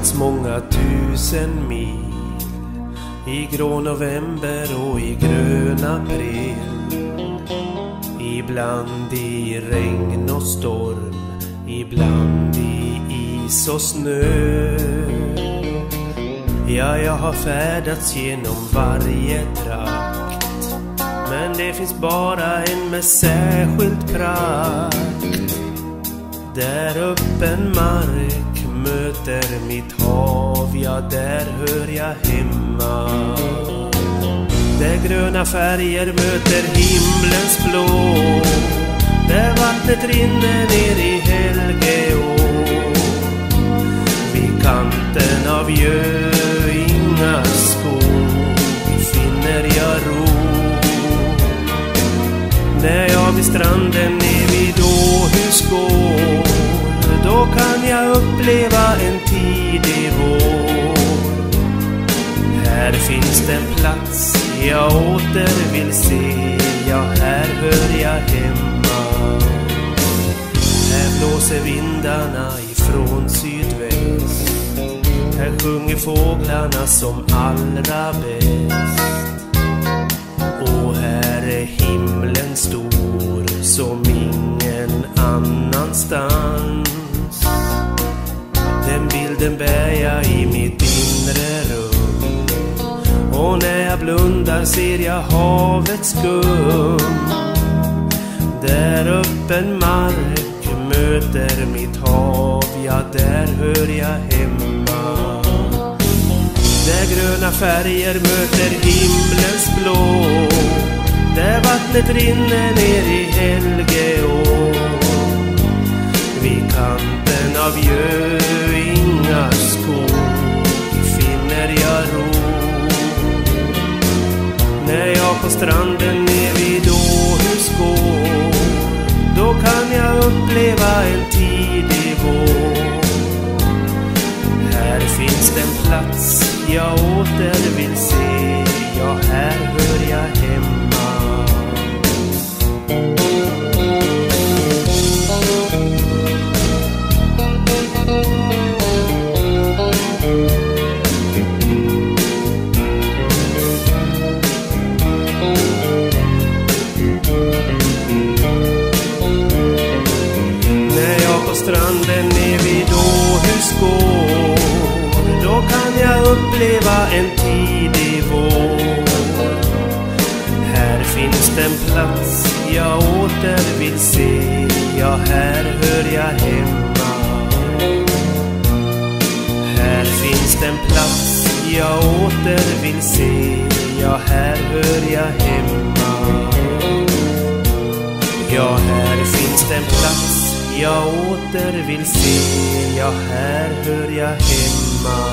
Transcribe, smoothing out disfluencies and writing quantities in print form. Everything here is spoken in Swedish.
färdats många tusen mil i grå november och i grön april. Ibland i regn och storm, ibland i is och snö. Ja, jag har färdats genom varje trakt, men det finns bara en med särskilt prakt. Där öppen mark möter mitt hav, ja där hör jag hemma. Där gröna färger möter himlens blå, där vattnet rinner ner i Helgeå. Vid kanten av Göinga skog finner jag ro. När jag vid stranden ner vid Åhus går, då kan jag uppleva en tidig vår. Här finns det en plats jag åter vill se, ja här hör jag hemma. Här blåser vindarna ifrån sydväst, här sjunger fåglarna som allra bäst. Och här är himlen stor som ingen annanstans. Den bilden bär jag i mitt inre rum, och när jag blundar ser jag havets skum. Där öppen mark möter mitt hav, ja där hör jag hemma. Där gröna färger möter himlens blå, där vattnet rinner ner i Helgeå. Vid kanten av Göinga skog finner jag ro. När jag på stranden ner vid Åhus går, då kan jag uppleva en tidig vår. Här finns det en plats jag åter vill se, ja här hör jag hemma. När jag på stranden ner vid Åhus går, då kan jag uppleva en tidig vår. Här finns det en plats jag åter vill se, ja här hör jag hemma. Här finns det en plats jag åter vill se, ja här hör jag hemma. Ja, här finns det en plats jag åter vill se, ja här hör jag hemma.